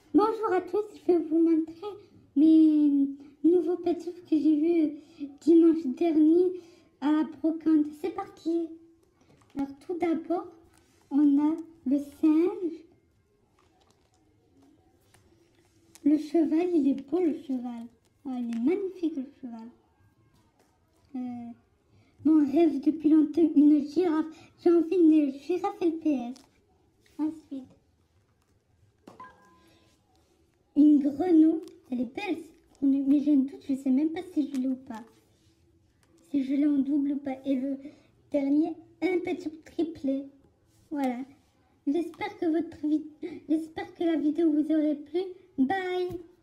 Bonjour à tous, je vais vous montrer mes nouveaux pétifs que j'ai vus dimanche dernier à la brocante. C'est parti. Alors tout d'abord, on a le singe. Le cheval, il est beau le cheval. Oh, il est magnifique le cheval. Mon rêve depuis longtemps, une girafe. J'ai envie d'une girafe LPS. Ensuite, une grenouille. Elle est belle cette grenouille, mais j'ai un doute, je ne sais même pas si je l'ai ou pas. Si je l'ai en double ou pas. Et le dernier, un petit triplé. Voilà. J'espère que la vidéo vous aurait plu. Bye!